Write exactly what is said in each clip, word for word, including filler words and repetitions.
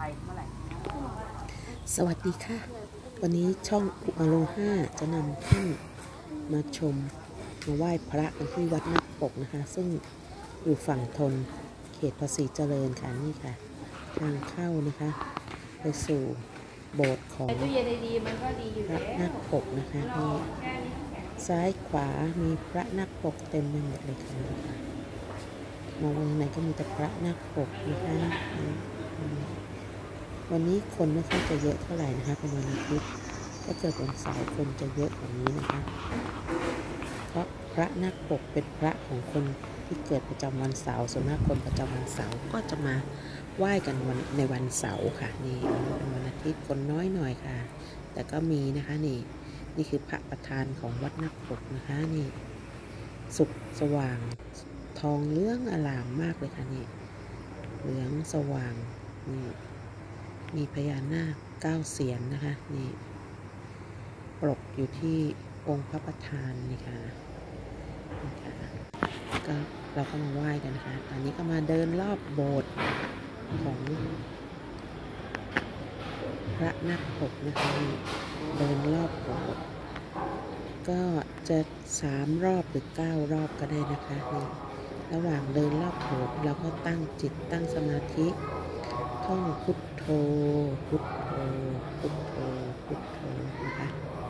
สวัสดีค่ะวันนี้ช่องอุอโลห้าจะนำท่านมาชมมาไหว้พระกันที่วัดนักปกนะคะซึ่งอยู่ฝั่งทนเขตภาษีเจริญค่ะนี่ค่ะทางเข้านะคะไปสู่โบสถ์ของพระนักปกนะคะนี่ซ้ายขวามีพระนักปกเต็มไปหมดเลยค่ะมองไปไหนก็มีแต่พระนักปกนะคะวันนี้คนไม่ค่อยจะเยอะเท่าไหร่นะคะเป็นวันอาทิตย์ถ้าเกิดวันเสาร์คนจะเยอะกว่านี้นะคะเพราะพระนักปกเป็นพระของคนที่เกิดประจำวันเสาร์ส่วนมากคนประจำวันเสาร์ก็จะมาไหว้กันวันในวันเสาร์ค่ะนี่เป็นวันอาทิตย์คนน้อยหน่อยค่ะแต่ก็มีนะคะนี่นี่คือพระประธานของวัดนักปกนะคะนี่สุขสว่างทองเหลืองอลามมากเลยค่ะนี่เหลืองสว่างนี่มีพญานาคเก้าเสียนนะคะนี่ปลกอยู่ที่องค์พระประธานนี่ค่ะนี่ค่ะก็เราก็มาไหว้กันนะคะตอนนี้ก็มาเดินรอบโบสถ์ของพระนักปกนะคะเดินรอบโบสถ์ก็จะสามรอบหรือเก้ารอบก็ได้นะคะนี่ระหว่างเดินรอบโบสถ์เราก็ตั้งจิตตั้งสมาธิท่องพุทโธพุทโธพุทโธพุทโธนะคะ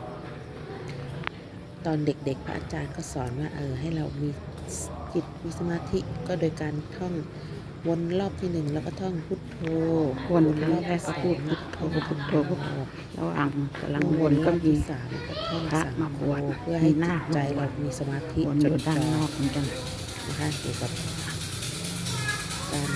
ตอนเด็กๆพระอาจารย์ก็สอนว่าเออให้เรามีจิตมีสมาธิก็โดยการท่องวนรอบที่หนึ่งแล้วก็ท่องพุทโธวนรอบแรกก็พูดพุทโธพุทโธพุทโธแล้วอ่างกำลังวนก็มีสามก็ท่องพระมาบวชเพื่อให้จิตใจเรามีสมาธิจดจ่อด้านนอกเหมือนกันนะคะเกี่ยวกับการ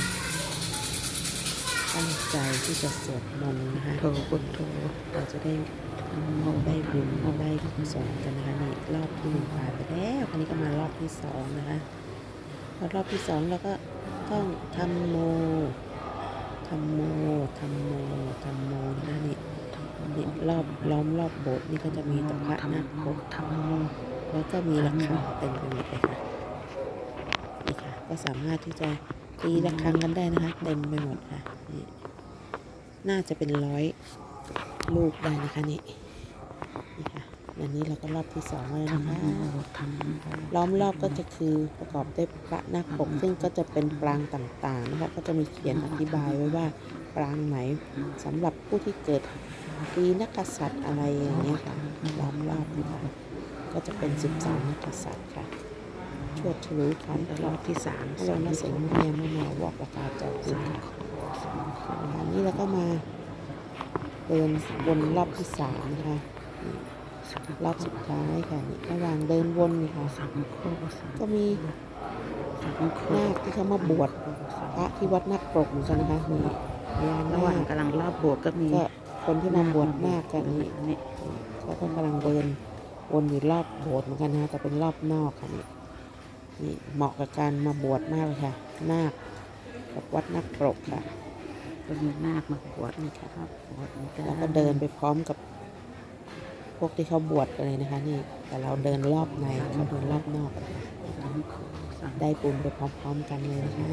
ตั้งใจที่จะสวดมนต์นะคะโธพุทโธเราจะได้ได้บุญได้กุศลกันนะคะนี่รอบที่หนึ่งผ่านไปแล้วอันนี้ก็มารอบที่สองนะคะพอรอบที่สองเราก็ต้องธัมโมธัมโมธัมโมธัมโมนะคะนี่นี่รอบล้อมรอบโบสถ์นี่ก็จะมีตะพระนักปกธัมโมแล้วก็มีระฆังเต็มไปหมดเลยค่ะนี่ค่ะก็สามารถที่จะตีระฆังกันได้นะคะเต็มไปหมดค่ะนี่น่าจะเป็นร้อยลูกได้นะคะนี่นี่ค่ะอันนี้เราก็รอบที่สองแล้วนะคะล้อมรอบก็จะคือประกอบด้วยพระนักปกซึ่งก็จะเป็นปรางต่างๆนะคะก็จะมีเขียนอธิบายไว้ว่าปรางไหนสำหรับผู้ที่เกิดปีนักกษัตริย์อะไรอย่างเงี้ยค่ะล้อมรอบนะคะก็จะเป็นสิบสามนักกษัตริย์ค่ะชวดฉลูขันรอบที่สามเรามาเสงเมียมามาวอกประกาศเจ้าคุณค่ะอันนี้เราก็มาเดินวนรอบที่สามนะคะรอบสุดท้ายค่ะนี่ระหว่างเดินวนนี่ค่ะก็มีนาคที่เขามาบวชพระที่วัดนักปกเหมือนกันนะคะมีระหว่างกำลังรอบโบสถ์ก็มีคนที่มาบวชนาคกันนี่นี่เขาก็กำลังเดินวนอยู่รอบโบสถ์เหมือนกันนะแต่เป็นรอบนอกค่ะนี่นี่เหมาะกับการมาบวชมากเลยค่ะนาคกับวัดนักปกค่ะก็มีนาคมาบวชนี่ค่ะแล้วก็เดินไปพร้อมกับพวกที่เขาบวชกันเลยนะคะนี่แต่เราเดินรอบในเขาเดินรอบนอกได้บุญไปพร้อมๆกันเลยนะคะ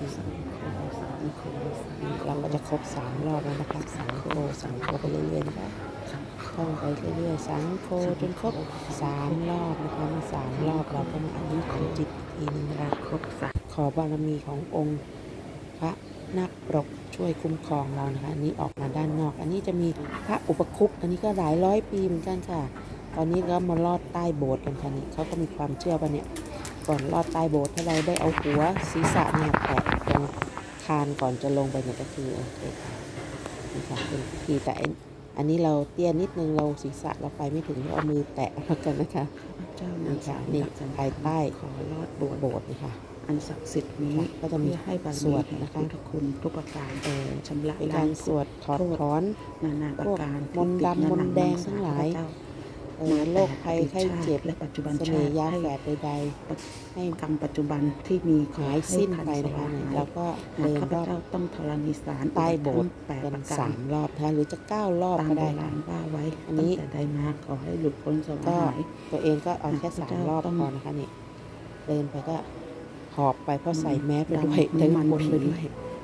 เราก็จะครบสามรอบแล้วนะคะสังโฆสังโฆไปเรื่อยๆนะคะท่องไปเรื่อยๆสังโฆจนครบสามรอบนะคะมาสามรอบเราก็มาอธิษฐานจิตอีกทีนึงนะคะครบสามขอบารมีขององค์พระนักปกช่วยคุ้มครองเรานะคะอันนี้ออกมาด้านนอกอันนี้จะมีพระอุปคุปอันนี้ก็หลายร้อยปีเหมือนกันค่ะตอนนี้ก็มาลอดใต้โบสถ์กันค่ะนี่เขาก็มีความเชื่อว่าเนี่ยก่อนลอดใต้โบสถ์ถ้าเราได้เอาหัวศีรษะเนี่ยแตะตรงคานก่อนจะลงไปเนี่ยก็คือโอเคค่ะนี่ค่ะเป็นพิธีแต่อันนี้เราเตี้ยนิดนึงเราศีรษะเราไปไม่ถึงเราเอามือแตะแล้วกันนะคะนี่ค่ะนี่ภายใต้ขอลอดโบสถ์นี่ค่ะอันศักดิ์สิทธิ์นี้ก็จะมีให้บารมีนะคะทุกคนทุกประการเออชำระล้างสวดถอดถอนนานาประการมนต์ดำมนต์แดงทั้งหลายเออโรคภัยไข้เจ็บและปัจจุบันเสน่ห์ยาแฝดใดๆให้กรรมปัจจุบันที่มีหายสิ้นไปนะคะแล้วก็เดินรอบต้องธรณีสารใต้โบสถ์เป็นสามรอบนะหรือจะเก้ารอบก็ได้ค่ะว่าไว้อันนี้แต่ใดมาขอให้หลุดพ้นสวรรค์ก็ตัวเองก็เอาแค่สามรอบพอนะคะนี่เดินไปก็หอบไปเพราะใส่แมสไปด้วยเดินวนไปด้วย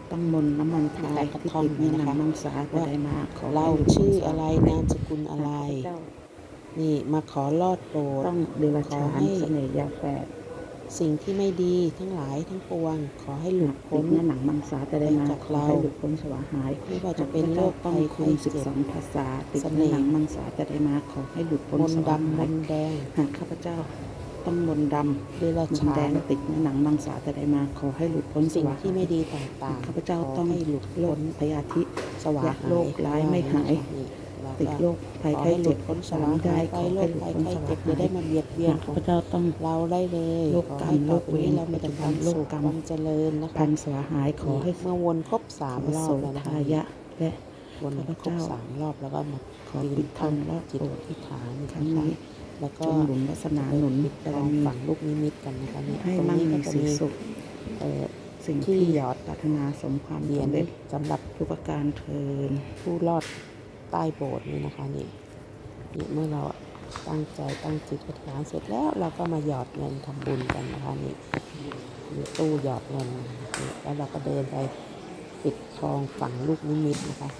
ต้องมนต์น้ำมันพรายที่ติดในหนังมังสาจะได้มาขอเราชื่ออะไรนามสกุลอะไร นี่มาขอลอดโบสถ์ต้องเดรัจฉานเสน่ห์ยาแฝดสิ่งที่ไม่ดีทั้งหลายทั้งปวงขอให้หลุดติพ้ดนในหนังมังสาจะได้มาขอให้หลุดพ้นสวาหายไม่ว่าจะเป็นโรคต้องภัยคุไข้ณสิบเจ็บสองภาษาติดเสในน่ห์หนังมังสาจะได้มาขอให้หลุดพ้นมนสต์วาดำมหายนต์แดงหากข้าพเจ้าต้องมนต์ดำเดรัจมนฉาต์แดนงติดในหนังมังสาจะได้มาขอให้หลุดพ้นสสิ่งวาที่หายไม่ดีต่างๆข้าพเจ้าขต้องให้หลุดโรพ้คน พยาธิสวาและหายโรคร้ายไม่หายนี่แล้วติดก็โรคภัยขอไข้ให้หลุเจ็ดบพ้นสสาวามได้หายไปขอโรให้คหลุดภัยพ้นไข้สวาเจ็บหาจะได้ยมาเบียดเบียนหากขข้าองพเจ้าต้องเราได้เลยโรคขอกรรให้มต่อโรคไปเวรนี้เรามีแต่ความโรคสุขกรรมความเจริญนะคะพันสวาหายขอให้เมื่อวนครบสามขอรอโสบแล้วนะคะทายะและวนข้าพครบเจ้าสามรอบแล้วก็มาขอยืปินดทองตั้งรอบจิตโบสถ์อธิษฐานครั้งนะคะนี้แล้วก็จงหนุนวาสนาหนุนปิดบารทองมีฝังลูกนิมิตกันนะคะนี่ให้ตรงมั่งนี้ก็มีจะสีมีสุขเอ่อสิ่งที่ที่หยอดปรารถนาสมความเหรียญสำเร็จสำหรับทุกประการเทินผู้รอดใต้โบสถ์นี่นะคะนี่นี่เมื่อเราตั้งใจตั้งจิตอธิษฐานเสร็จแล้วเราก็มาหยอดเงินทำบุญกันนะคะนี่มีตู้หยอดเงินนี่แล้วเราก็เดินไปปิดทองฝังลูกนิมิตนะคะ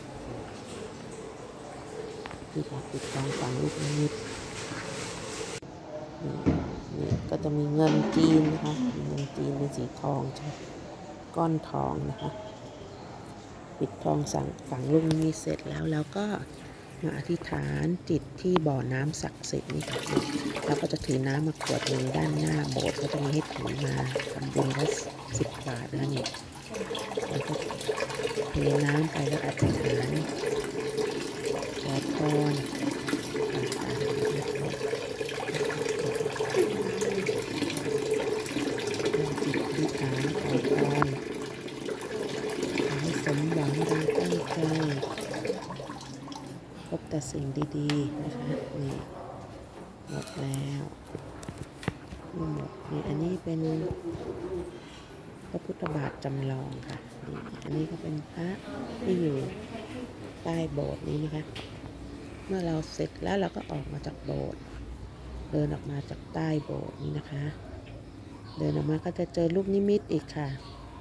นี่ค่ะปิดทองฝังลูกนิมิตนี่นี่ก็จะมีเงินจีนนะคะมีเงินจีนเป็นสีทองใช่ก้อนทองนะคะปิดทองสั่งฝังลูกนิมิตเสร็จแล้วแล้วก็มาอธิษฐานจิตที่บ่อน้ำศักดิ์สิทธิ์นี่ค่ะเราก็จะถือน้ำมาขวดหนึ่งด้านหน้าโบสถ์ก็จะมีให้ถือมาทำบุญละสิบบาทนะนี่แล้วก็เทน้ำไปแล้วอธิษฐานขอพรต่างๆจิตอธิษฐานขอพรขอให้สมหวังดังตั้งใจพบแต่สิ่งดีๆนะคะนี่หมดแล้วนี่หมดนี่อันนี้เป็นพระพุทธบาทจำลองค่ะนี่อันนี้ก็เป็นพระที่อยู่ใต้โบสถ์นี้นะคะเมื่อเราเสร็จแล้วเราก็ออกมาจากโบสถ์เดินออกมาจากใต้โบสถ์นี้นะคะเดินออกมาก็จะเจอลูกนิมิตอีกค่ะ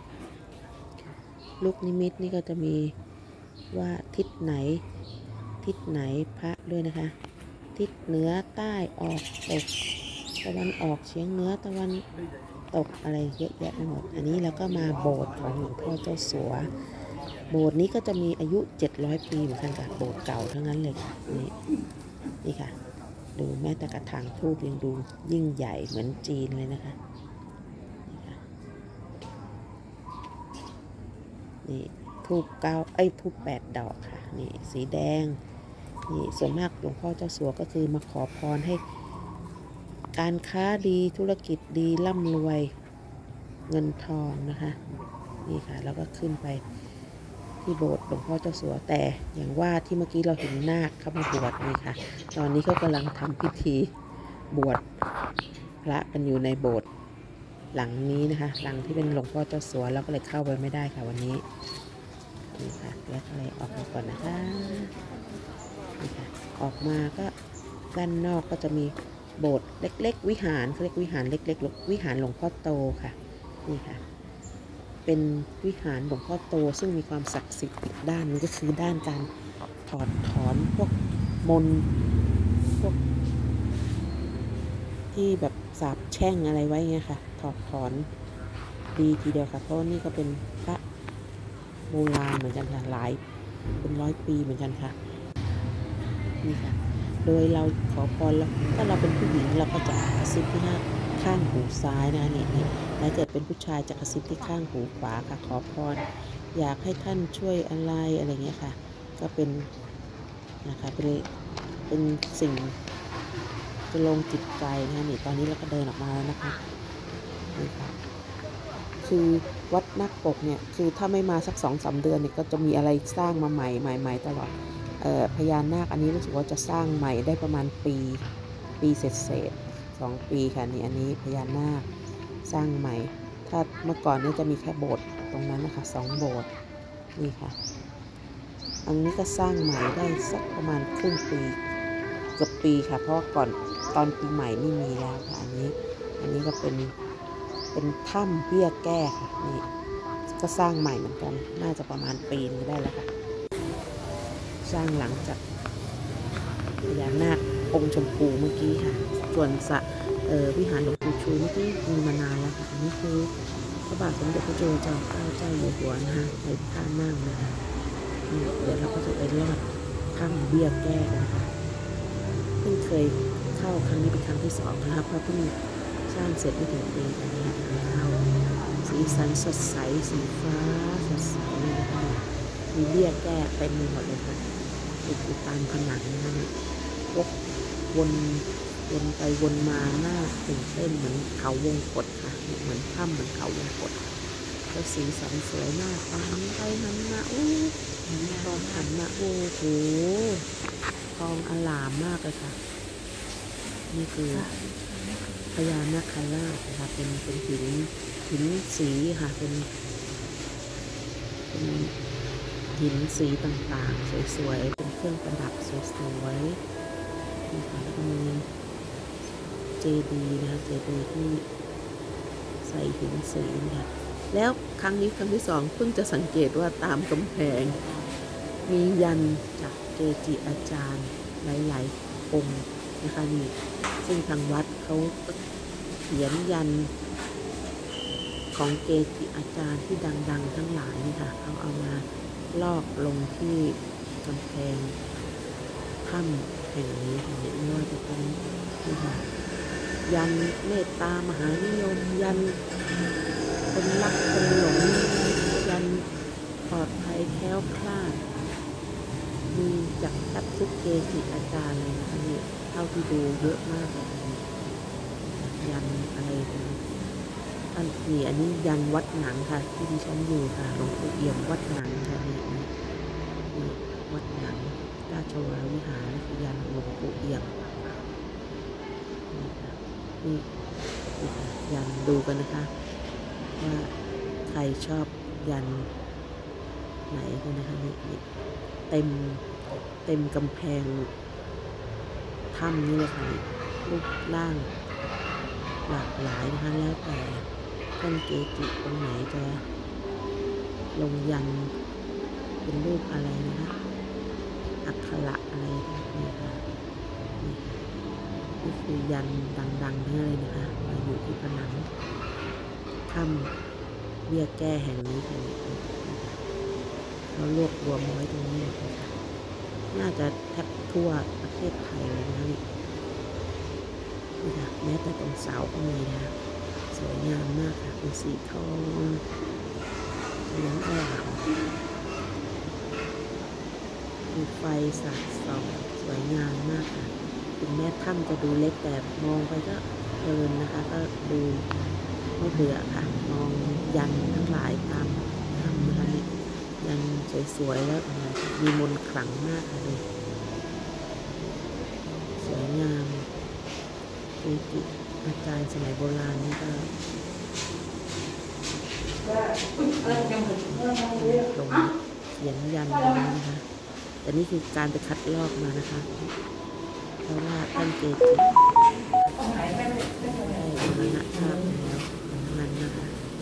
ลูกนิมิตนี่ก็จะมีว่าทิศไหนทิศไหนพระด้วยนะคะทิศเหนือใต้ออกตกตะวันออกเฉียงเหนือตะวันตกอะไรเยอะแยะไปหมดอันนี้เราก็มาโบสถ์ของหลวงพ่อเจ้าสัวโบสถ์นี้ก็จะมีอายุเจ็ดร้อยปีเหมือนกันค่ะโบสถ์เก่าทั้งนั้นเลยค่ะนี่นี่ค่ะดูแม้แต่กระถางทูบยังดูยิ่งใหญ่เหมือนจีนเลยนะคะนี่ค่ะนี่ทูบเก้าไอ้ทูบแปดดอกค่ะนี่สีแดงนี่ส่วนมากหลวงพ่อเจ้าสัวก็คือมาขอพรให้การค้าดีธุรกิจดีร่ำรวยเงินทองนะคะนี่ค่ะแล้วก็ขึ้นไปที่โบสถ์หลวงพ่อเจ้าสัวแต่อย่างว่าที่เมื่อกี้เราเห็นนาคเข้ามาบวชนี่ค่ะตอนนี้เขากำลังทำพิธีบวชพระกันอยู่ในโบสถ์หลังนี้นะคะหลังที่เป็นหลวงพ่อเจ้าสัวเราก็เลยเข้าไปไม่ได้ค่ะวันนี้นี่ค่ะแล้วก็เลยออกมาก่อนนะคะนี่ค่ะออกมาก็ด้านนอกก็จะมีโบสถ์เล็กๆวิหารเขาเรียกวิหารเล็กๆวิหารหลวงพ่อโตค่ะนี่ค่ะเป็นวิหารหลวงพ่อโตซึ่งมีความศักดิ์สิทธิ์อีกด้านนึงก็คือด้านการถอดถอนพวกมนต์พวกที่แบบสาปแช่งอะไรไว้เงี้ยค่ะถอดถอนดีทีเดียวค่ะเพราะนี่ก็เป็นพระโบราณเหมือนกันค่ะหลายเป็นร้อยปีเหมือนกันค่ะนี่ค่ะโดยเราขอพรแล้วถ้าเราเป็นผู้หญิงเราก็จะกระซิบที่หน้าข้างหูซ้ายนะนี่นี่แล้วเกิดเป็นผู้ชายจะกระซิบที่ข้างหูขวาค่ะขอพรอยากให้ท่านช่วยอะไรอะไรเงี้ยค่ะก็เป็นนะคะเป็นเป็นสิ่งจะลงจิตใจนะนี่ตอนนี้เราก็เดินออกมาแล้วนะคะนี่ค่ะคือวัดนาคปกเนี่ยคือถ้าไม่มาสักสองสามเดือนเนี่ยก็จะมีอะไรสร้างมาใหม่ใหม่ๆตลอดเอ่อพญานาคอันนี้รู้สึกว่าจะสร้างใหม่ได้ประมาณปีปีเศษเศษสองปีค่ะนี่อันนี้พญานาคสร้างใหม่ถ้าเมื่อก่อนเนี่ยจะมีแค่โบสถ์ตรงนั้นนะคะสองโบสถ์นี่ค่ะอันนี้ก็สร้างใหม่ได้สักประมาณครึ่งปีเกือบปีค่ะเพราะก่อนตอนปีใหม่นี่มีแล้วค่ะอันนี้อันนี้ก็เป็นเป็นถ้ำเบี้ยแก้ค่ะนี่ก็สร้างใหม่เหมือนกันน่าจะประมาณปีนึงได้แล้วค่ะสร้างหลังจากพญานาคองค์ชมพูเมื่อกี้ค่ะส่วนสะเอ่อวิหารหลวงปู่ชูเมื่อกี้มีมานานแล้วค่ะอันนี้คือพระบาทสมเด็จพระจุลจอมเกล้าเจ้าอยู่หัวนะคะในท่านั่งนะคะเดี๋ยวเราก็จะไปลอดถ้ำเบี้ยแก้กันนะคะเพิ่งเคยเข้าครั้งนี้เป็นครั้งที่สองนะคะเพราะเพิ่งสร้างเสร็จไม่ถึงปีแต่นี้เข้าสีสันสดใสสีฟ้าสดใสเลยนะคะมีเบี้ยแก้เต็มไปหมดเลยค่ะติดอยู่ตามผนังนะคะวกวนวนไปวนมาหน้าตื่นเต้นเหมือนเขาวงกฏค่ะเหมือนถ้ำเหมือนเขาวงกฏแล้วสีสันสวยมากหันไปหันมาอู้ทองหันมาโอ้โหทองอลามมากเลยค่ะนี่คือพญานาคราชนะคะเป็นเป็นหินหินสีค่ะเป็นเป็นหินสีต่างๆสวยๆเป็นเครื่องประดับสวยๆนี่ค่ะแล้วก็มีเจดีย์นะคะเจดีย์ที่ใส่หินสีนะคะแล้วครั้งนี้ครั้งที่สองเพิ่งจะสังเกตว่าตามกำแพงมียันจากเกจิอาจารย์หลายๆองค์นะคะนี่ซึ่งทางวัดเขาเขียนยันของเกจิอาจารย์ที่ดังๆทั้งหลายนี่ค่ะเขาเอามาลอกลงที่กำแพงถ้ำแห่งนี้ค่ะไม่ว่าจะเป็นนี่ค่ะยันเมตตามหานิยมยันคนรักคนหลงยันปลอดภัยแคล้วคลาดมีจากทับทุกเกจิอาจารย์เลยนะคะนี่เท่าที่ดูเยอะมากเลยยันอะไรนะอันนี้อันนี้ยันวัดหนังค่ะที่ดิฉันอยู่ค่ะหลวงปู่เอี่ยมวัดหนังค่ะนี่นี่วัดหนังราชวรวิหารคือยันหลวงปู่เอี่ยมนี่ค่ะนี่ยันดูกันนะคะว่าใครชอบยันไหนกันนะคะนี่เต็มเต็มกำแพงถ้ำนี่เลยค่ะรูปร่างหลากหลายนะคะแล้วแต่ท่านเกจิองค์ไหนจะลงยันเป็นรูปอะไรนะคะอักขระอะไรนี่ค่ะนี่ค่ะนี่คือยันดังๆทั้งนั้นเลยนะคะมาอยู่ที่ผนังถ้ำเบี้ยแก้แห่งนี้ค่ะเรารวบรวมไว้ตรงนี้นะคะน่าจะแทบทั่วประเทศไทยเลยนะนี่นี่ค่ะแม้แต่ตรงเสาก็มีนะคะสวยงามมากค่ะเป็นสีทองเหลืองอร่ามมีไฟสาดส่องสวยงามมากค่ะถึงแม้ถ้ำจะดูเล็กแต่มองไปก็เพลินนะคะก็ดูไม่เบื่อค่ะมองยันทั้งหลายตามถ้ำนะคะนี่ยันสวยๆแล้วมีมนต์ขลังมากค่ะดูสวยงามเกจิอาจารย์สมัยโบราณนี่ก็ลงเขียนยันเลยนะคะแต่นี่คือการไปคัดลอกมานะคะเพราะว่าท่านเกจิได้มรณภาพแล้วนั้นนะคะ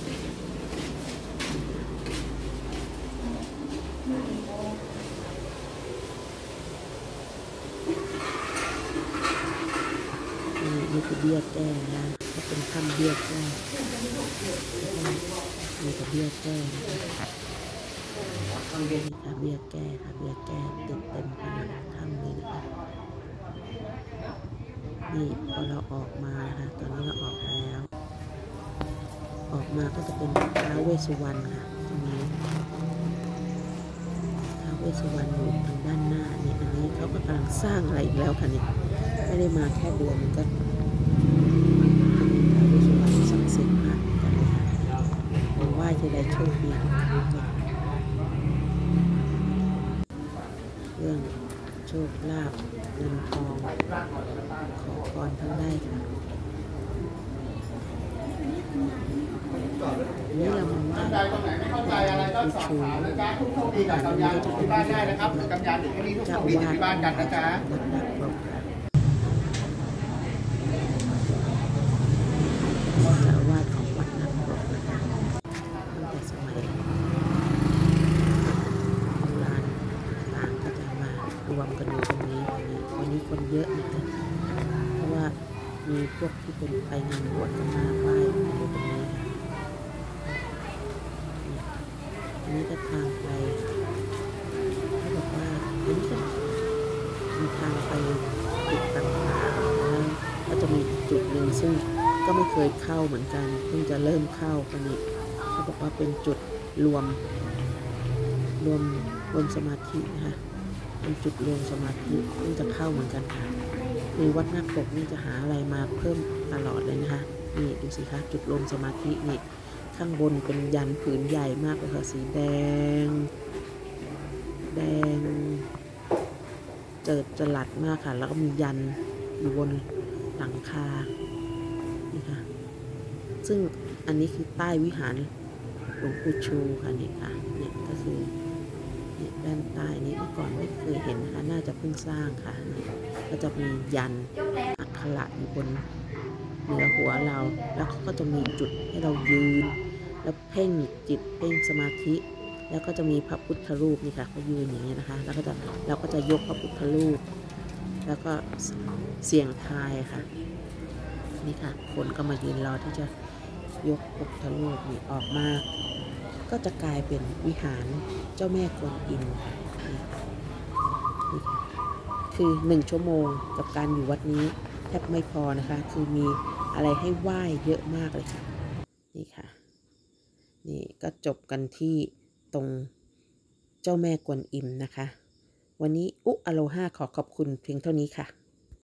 นี่คือเบี้ยแก้นะก็เป็นถ้ำเบี้ยแก้นี่คือเบี้ยแก้นะคะนี่ค่ะเบี้ยแก้ค่ะเบี้ยแก้ติดเต็มผนังถ้ำเลยนะคะนี่พอเราออกมานะคะตอนนี้เราออกมาแล้วออกมาก็จะเป็นท้าวเวสสุวรรณค่ะตรงนี้ท้าวเวสสุวรรณอยู่ทางด้านหน้านี่อันนี้เขาก็กำลังสร้างอะไรอีกแล้วค่ะนี่ไม่ได้มาแค่เดือนมันก็ท้าวเวสสุวรรณศักดิ์สิทธิ์มากกันเลยค่ะผมไหว้ที่ใดโชคดีทุกครั้งก็เรื่องโชคลาภเงินทองขอพรท่านได้ค่ะนี่เรามาไหว้ปูชูที่บ้านได้นะครับกำยานเด็กแค่นี้ทุกคนที่บ้านกันนะจ๊ะเจ้าอาวาสของวัดนักปรกนะคะตั้งแต่สมัยวมกันอยู่ตรงนี้วันนี้คนเยอะนะคะเพราะว่ามีพวกที่เป็นไปงานบวชกันมาไหว้อยู่ตรงนี้ค่ะอันนี้ก็ทางไปเขาบอกว่าอันนี้ก็มีทางไปจุดต่างๆแล้วก็จะมีจุดหนึ่งซึ่งก็ไม่เคยเข้าเหมือนกันเพิ่งจะเริ่มเข้ากันนี้เขาบอกว่าเป็นจุดรวมรวมรวมสมาธินะคะเป็นจุดรวมสมาธิเพิ่งจะเข้าเหมือนกันค่ะคือวัดนาคปกนี่จะหาอะไรมาเพิ่มตลอดเลยนะคะนี่ดูสิคะจุดรวมสมาธินี่ข้างบนเป็นยันผืนใหญ่มากเลยค่ะสีแดงแดงเจิดจรัสมากค่ะแล้วก็มียันอยู่บนหลังคานี่ค่ะซึ่งอันนี้คือใต้วิหารหลวงปู่ชูค่ะนี่ค่ะเนี่ยก็คือเนี่ยด้านใต้นี้เมื่อก่อนไม่เคยเห็นนะคะน่าจะเพิ่งสร้างค่ะก็จะมียันอักขระอยู่บนเหนือหัวเราแล้วก็จะมีจุดให้เรายืนแล้วเพ่งจิตเพ่งสมาธิแล้วก็จะมีพระพุทธรูปนี่ค่ะเขายืนอย่างนี้นะคะแล้วก็จะเราก็จะยกพระพุทธรูปแล้วก็เสี่ยงทายค่ะนี่ค่ะคนก็มายืนรอที่จะยกพระพุทธรูปนี่ออกมาก็จะกลายเป็นวิหารเจ้าแม่กวนอิมค่ะนี่ค่ะคือหนึ่งชั่วโมงกับการอยู่วัดนี้แทบไม่พอนะคะคือมีอะไรให้ไหว้เยอะมากเลยค่ะนี่ค่ะนี่ก็จบกันที่ตรงเจ้าแม่กวนอิมนะคะวันนี้อุอโลฮาขอขอบคุณเพียงเท่านี้ค่ะ